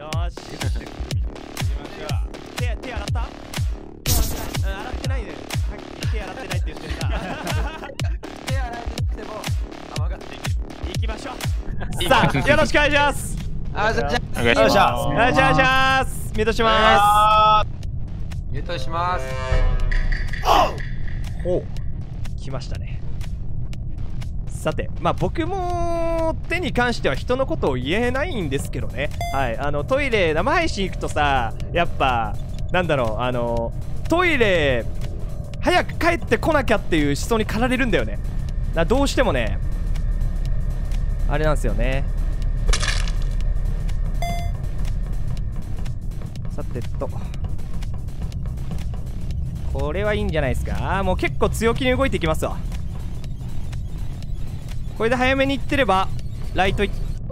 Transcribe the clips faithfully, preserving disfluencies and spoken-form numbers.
よし。手、手洗った？うん、洗ってないね。手洗ってないって言ってるな。 手洗いにくても甘がっていける。 行きましょう。さあ、よろしくお願いします。 あ、じゃあ、 お願いします。 お願いします。ミュートします。ミュートします。 おう、来ましたね。さて、まあ僕も手に関しては人のことを言えないんですけどね。はい、あのトイレ生配信行くとさ、やっぱなんだろう、あのトイレ早く帰ってこなきゃっていう思想に駆られるんだよね。な、どうしてもね、あれなんですよね。さてと、これはいいんじゃないですか。もう結構強気に動いていきますわ。これで早めに行ってればライトい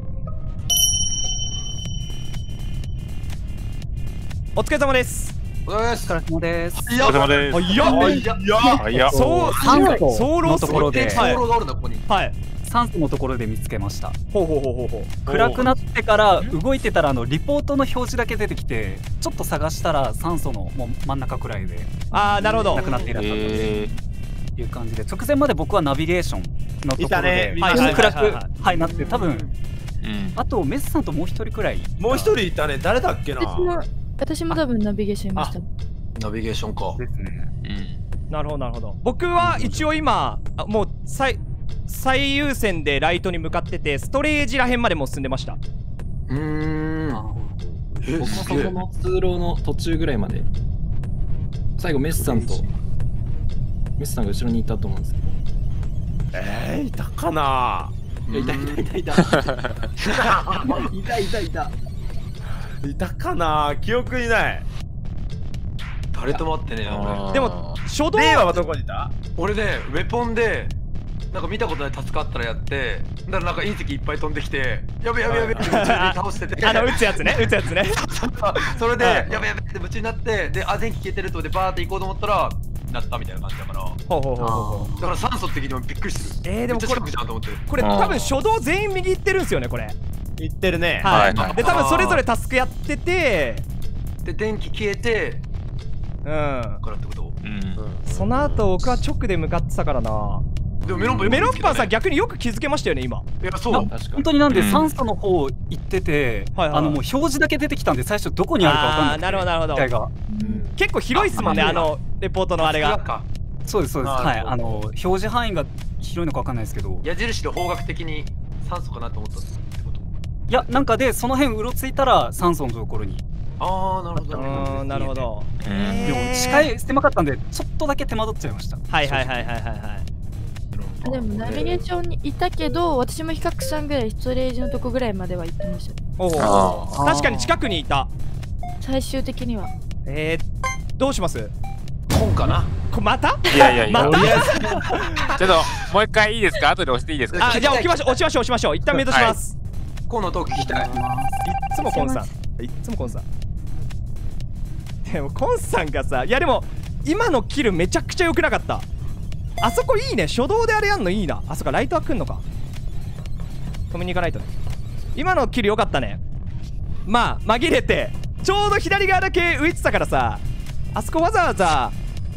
お疲れ様です。 お疲れ様です。 お疲れ様です。 あ、いやいやいや、 そう、 酸素ソのところで、 ソーロがあるな、ここに。 はい、 酸素のところで見つけました。 ほうほうほうほうほう。 暗くなってから動いてたら、あのリポートの表示だけ出てきて、ちょっと探したら酸素のもう真ん中くらいで、 ああ、なるほど、 なくなっていらっしゃったという感じで、直前まで僕はナビゲーションのところで暗くはいなって、多分あとメスさんともう一人くらい、 もう一人いたね。誰だっけな。 私も私も多分ナビゲーションいました。 ナビゲーションかですね。 なるほどなるほど。僕は一応今もう最最優先でライトに向かってて、ストレージらへんまでもう進んでました。 うーん。 僕もそこの通路の途中ぐらいまで。最後メスさんとメスさんが後ろにいたと思うんですけど。えー、いたかな。いや、いたいたいたいた。いたいたいた。いたかな。記憶にない。 誰とも会ってねえな、俺。 でも初動令和はどこにいた？ 俺ね、ウェポンでなんか見たことないタスクあったらやって、だからなんか隕石いっぱい飛んできて、やべやべやべって夢中に倒してて、 あの撃つやつね、撃つやつね。 それでやべやべって夢中になって、で、あ、電気消えてるとでバーって行こうと思ったらなったみたいな感じだから。 ほうほうほうほう。 だから酸素的にもびっくりしてる。 えー、でもこれめっちゃショックじゃんと思ってる。 これ多分初動全員右行ってるんですよね、これ。 行ってるね。 はい。で多分それぞれタスクやってて、 で電気消えて、 うん。 からってこと。 うん。 その後僕は直で向かってたからな。 でもメロンパンメロンパンさん逆によく気づけましたよね今。 いやそう。 本当になんで酸素の方行ってて、あのもう表示だけ出てきたんで最初どこにあるかわかんない。 なるほどなるほど。結構広いっすもんね、あのレポートのあれが。 そうですそうです。はい、あの表示範囲が広いのかわかんないですけど。 矢印で方角的に酸素かなと思ったってこと。 いや、なんかでその辺うろついたら酸素のところに。 ああ、なるほど。 うん、なるほど。 でも視界狭かったんでちょっとだけ手間取っちゃいました。 はいはいはいはいはいはい。 でもナビゲーションにいたけど、私も比較さんぐらいストレージのとこぐらいまでは行ってました。 おお、確かに近くにいた。 最終的には。 えー、どうします？ 本かな。 こまた？ いやいやいや。 また？ ちょっともう一回いいですか？後で押していいですか？ あ、じゃあ置きましょう、押しましょう押しましょう。一旦ミュートします。 コンのトーク聞きたい。いっつもコンさん。いっつもコンさん。でもコンさんがさ、いやでも今のキルめちゃくちゃ良くなかった。あそこいいね、初動であれやんのいいな。あそこライトは来んのか。止めに行かないとね。今のキル良かったね。まあ紛れてちょうど左側だけ浮いてたからさ、あそこわざわざ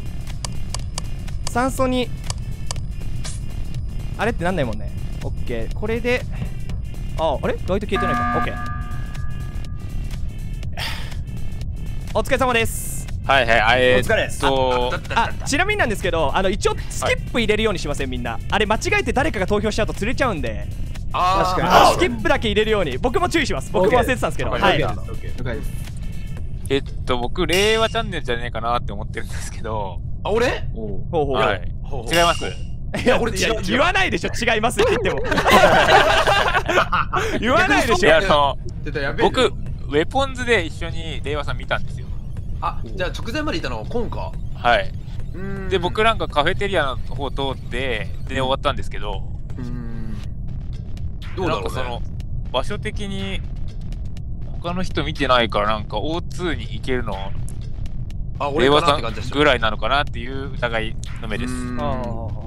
酸素にあれってなんないもんね。オッケー、これで、ああれライト消えてないか。オッケー、お疲れ様です。 はいはい、えー、 お疲れです。 とあ、ちなみになんですけど、あの一応スキップ入れるようにしません、みんな。あれ間違えて誰かが投票しちゃうと釣れちゃうんで、 あ確かにスキップだけ入れるように。僕も注意します。僕も忘れてたんですけど。はい。 了解です。 えっと僕令和チャンネルじゃねえかなって思ってるんですけど。 あ、俺？ ほうほうほう。 はい。違います。 いや、俺言わないでしょ、違いますって言っても。言わないでしょ。 あの僕ウェポンズで一緒に令和さん見たんですよ。 あ、じゃあ直前までいたのコンか。 はい。で僕なんかカフェテリアの方通ってで終わったんですけど、 うん、どうだろうね。なんかその場所的に他の人見てないからなんか オーツー に行けるの令和さんぐらいなのかなっていう疑いの目です。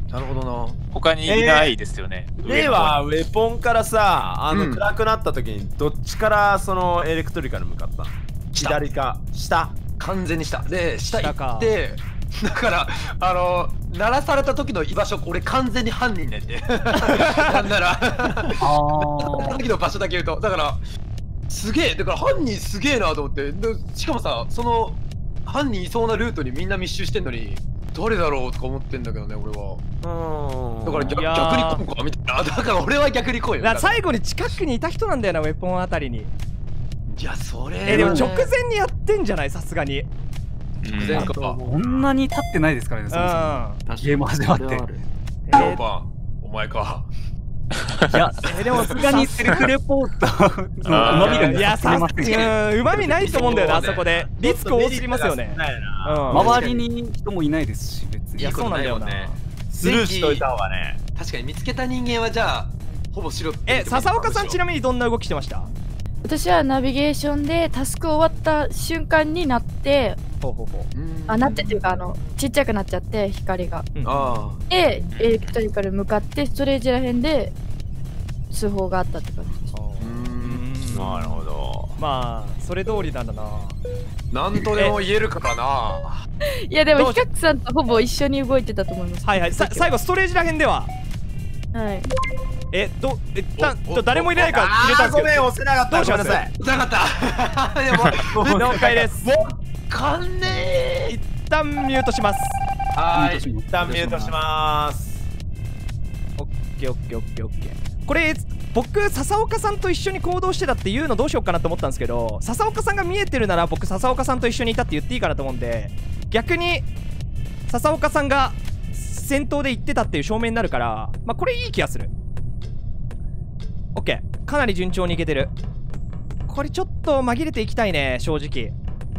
なるほどな。 他にいないですよね。 ではウェポンからさ、あの、 うん暗くなった時にどっちからそのエレクトリカル向かった？左か下？ 完全に下で下下か行ってだからあの鳴らされた時の居場所俺完全に犯人ねってなんならあその時の場所だけ言うとだからすげえだから犯人すげえなと思ってでしかもさその犯人いそうなルートにみんな密集してんのに誰だろうとか思ってんだけどね俺は。 うん。 だから逆いやー逆にこうかみたいな。だから俺は逆にこうよ。 だから最後に近くにいた人なんだよな、ウェポンあたりに。 いやそれえでも直ね前にやってんじゃない、さすがに。 うん前かこんなに経ってないですからね、 うんそもそも確かにゲーム始まってそれはあるえローパンお前か。 いやえでもさすがにセルフレポートのうまみがいやささすぎますうんうまみないと思うんだよな、あそこでリスク多すぎますよね。うん周りに人もいないですし別にいやそうなんだよな。 スルーしといた方がね。 確かに見つけた人間はじゃあほぼ白ってえ笹岡さんちなみにどんな動きしてました？ 私はナビゲーションでタスク終わった瞬間になってほうほうほう。 うんあなってっていうかあのちっちゃくなっちゃって光がうんあでエレクトリカル向かってストレージらへんで通報があったって感じです。 あうんなるほど。 まあそれ通りなんだな。 なんとでも言えるからないやでどうしもヒカクさんとほぼ一緒に動いてたと思います。 はいはい、さ最後ストレージらへんでははい。 えど一旦おおと誰もいないから入れたんですけどあーごめん押せなかった。 どうしますごめんなさい。 なかったでも了解です。 かんね一旦ミュートします。 はーい一旦ミュートします。 オッケーオッケーオッケーオッケー。これ僕笹岡さんと一緒に行動してたっていうのどうしようかなと思ったんですけど、笹岡さんが見えてるなら僕笹岡さんと一緒にいたって言っていいかなと思うんで、逆に笹岡さんが先頭で行ってたっていう証明になるから、まあこれいい気がする。オッケー、かなり順調にいけてる。これちょっと紛れていきたいね、正直。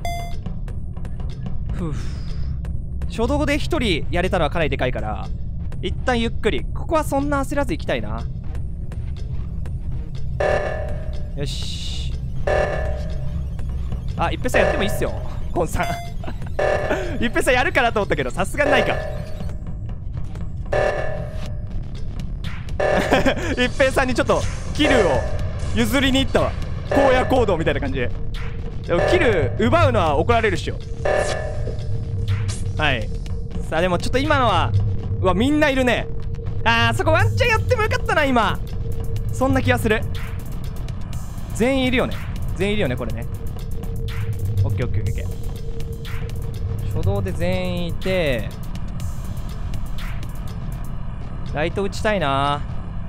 ふう、初動で一人やれたのはかなりでかいから、一旦ゆっくり、ここはそんな焦らずいきたいな。よし。あ、一平さんやってもいいっすよ、コンさん。一平さんやるかなと思ったけど、さすがにないか。一平さんにちょっとキルを譲りに行ったわ。荒野行動みたいな感じで。でもキル奪うのは怒られるっしょ。はい。さあでもちょっと今のは、うわみんないるね。あーそこワンチャンやってもよかったな今。そんな気がする。全員いるよね。全員いるよねこれね。オッケーオッケーオッケー。初動で全員いて、ライト打ちたいな。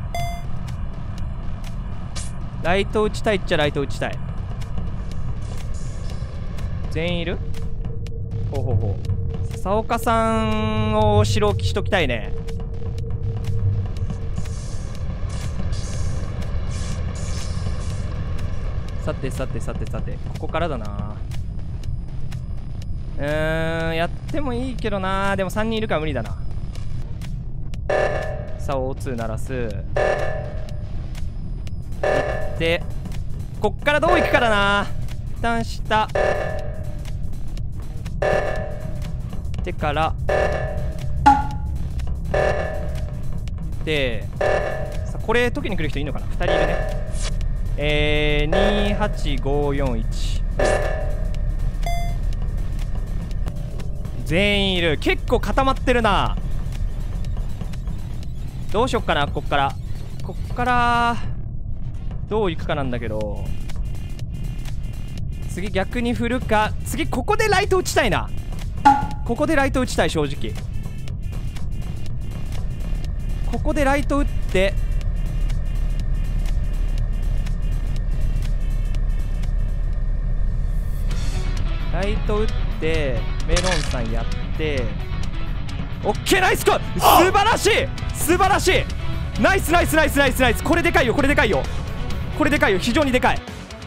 ライト打ちたいっちゃライト打ちたい。全員いる？ほうほうほう。笹岡さんを白置きしときたいね。さてさてさてさて、ここからだな。うーん、やってもいいけどな。でもさんにんいるから無理だな。さあ オーツー 鳴らす。いってこっからどう行くかだな。一旦下てからで、さあこれ解きに来る人いるのかな。ふたりいるね。えー、にはちごよんいち全員いる。結構固まってるな。どうしよっかな。こっからこっからどう行くかなんだけど、次逆に振るか。次ここでライト打ちたいな。ここでライト打ちたい正直。ここでライト打ってライト打ってメロンさんやってオッケーナイスコール。素晴らしい素晴らしい。ナイスナイスナイスナイスナイス。これでかいよこれでかいよこれでかいよ。非常にでかい。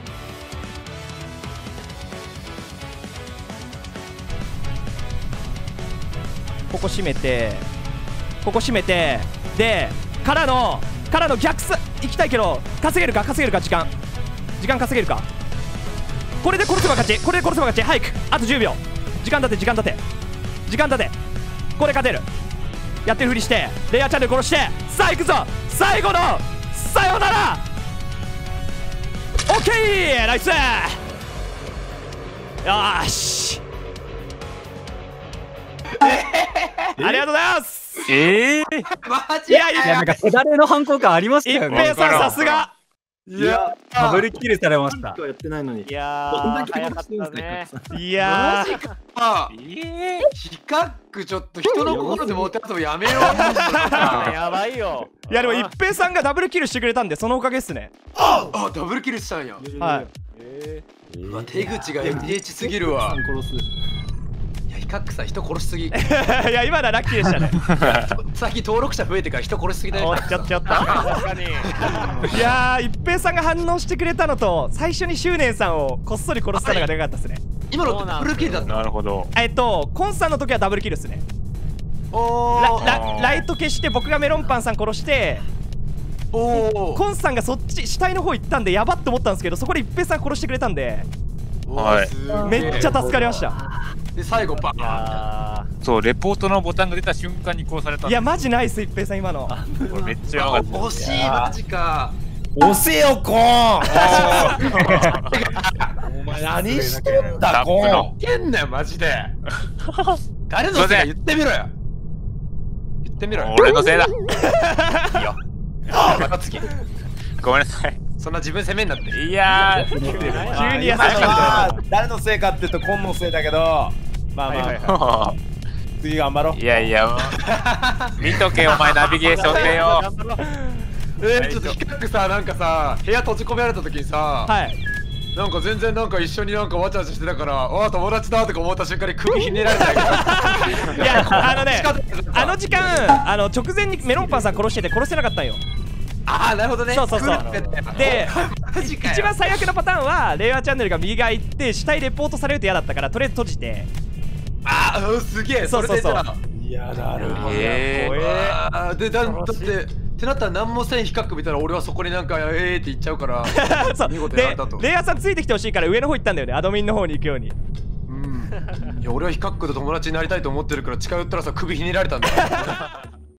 ここ閉めてここ閉めてでからのからの逆す行きたいけど稼げるか稼げるか時間時間稼げるか。これで殺せば勝ちこれで殺せば勝ち。早くあとじゅうびょう。時間立て時間立て時間立て。これ勝てるやってるふりしてレイヤーチャンネル殺してさあ行くぞ最後のさよならオッケーナイスよーしありがとうございますええマジいやいいや、なやんか手だれの反抗感ありました一よね。 平さんさすがいや、 ダブルキルされました。 やってないのに。 いやどんだー、 け早かったね。 いやマジかあえヒカックちょっと人の心で持ってやつもやめようやばいよ。 ーいやでも一平さんがダブルキルしてくれたんでそのおかげっすねあダブルキルしたんやはいえうわ手口が エムディーエイチ すぎるわ殺す。 いやヒカックさん人殺しすぎいや今のはラッキーでしたね最近登録者増えてから人殺しすぎだよおっちょっちょっと確かに。 いやー一平さんが反応してくれたのと最初に執念さんをこっそり殺したのがでかかったっすね今のってダブルキルだったなるほど。 えっとコンさんの時はダブルキルっすねおーララライト消して僕がメロンパンさん殺しておーコンさんがそっち死体の方行ったんでやばって思ったんですけどそこで一平さん殺してくれたんではいすげえめっちゃ助かりましたで最後バーンあそう、レポートのボタンが出た瞬間に殺されたんでいやマジナイス一平さん今のこれめっちゃやばかった。 惜しいマジか押せよ、コーン。お前何してんだ、コーン。 けんなよマジで誰のせいか言ってみろよ言ってみろよ俺のせいだ。 バカつきごめんなさい。 そんな自分責めんなっていやー、 急に優しくまあ誰のせいかっていうとコンのせいだけど、まあはいはいまあ次頑張ろう。 いやいや、もう見とけお前ナビゲーションでよ。 えー、ちょっとヒカックさなんかさ部屋閉じ込められた時にさ、 はいなんか全然なんか一緒になんかわちゃわちゃしてたからああ友達だとか思った瞬間に首ひねられたけどいやあのねあの時間あの直前にメロンパンさん殺してて殺せなかったんよああなるほどねそうそうそうクールペットでマジかよ一番最悪のパターンはレイヤーチャンネルが右側行って死体レポートされると嫌だったからとりあえず閉じてああすげえそうそうそうれでじゃあ嫌だる。 え怖えあーでだだってってなったら何もせんヒカック見たら俺はそこになんかえーって言っちゃうからそう見事やでったとレイヤーさんついてきてほしいから上の方行ったんだよねアドミンの方に行くようにうんいや俺はヒカックと友達になりたいと思ってるから近寄ったらさ首ひねられたんだよ